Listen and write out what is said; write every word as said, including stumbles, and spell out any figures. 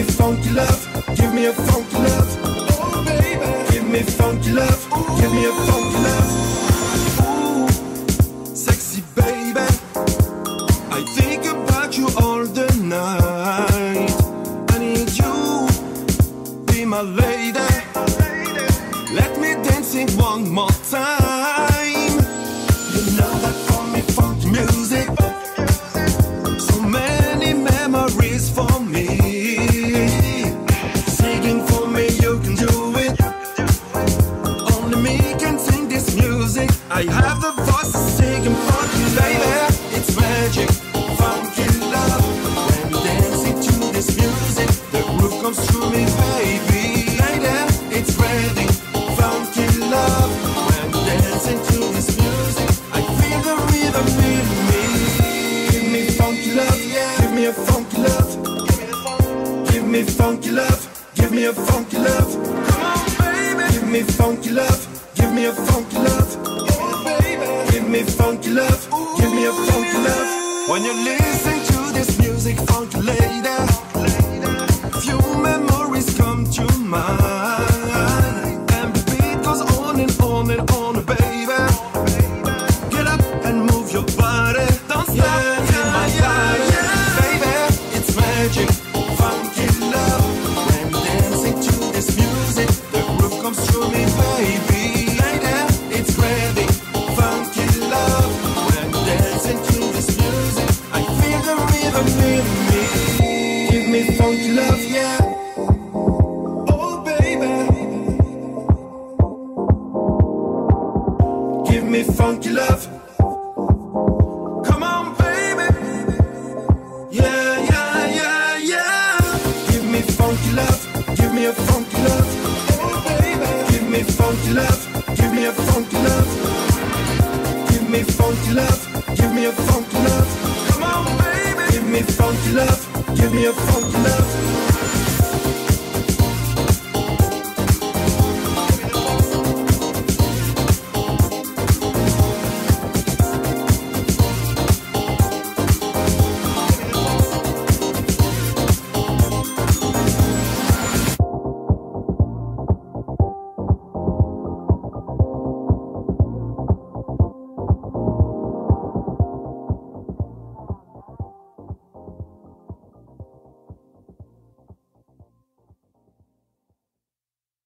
funky love, give me a funky love. Oh baby, give me funky love, give me a funky love. Ooh, sexy baby, I think about you all the night. I need you, be my lady. Let me dancing one more time. You know that for me funky music, so many memories for me. Singing for me, you can do it. Only me can sing this music. I have the voice to sing and funky, baby. It's magic, funky love. When we dancing to this music, the groove comes through me, baby. Lady, it's ready, funky love. When we dancing to this music, I feel the rhythm in me. Give me funky love, yeah. Give me a funky love. Give me funky love. Give me a funky love. Come on, baby. Give me funky love. Give me a funky love. Oh, baby. Give me funky love. Give me a funky love. When you listen to this music, funky lady, few memories come to mind, and the beat goes on and on and on, baby. Get up and move your body. Don't stop, yeah, in my yeah, body, yeah. Baby, it's magic, funky love. When dancing to this music, the groove comes through me, baby. Lady, it's ready, funky love. When dancing to this music, I feel the rhythm in me. Give me funky love, yeah. Oh, baby. Give me funky love. Come on, baby. Yeah, yeah, yeah, yeah. Give me funky love. Give me a funky love. Oh, baby. Give me funky love. Give me a funky love. Give me funky love. Give me a funky love. Come on, baby. Give me funky love. Give me a funky love.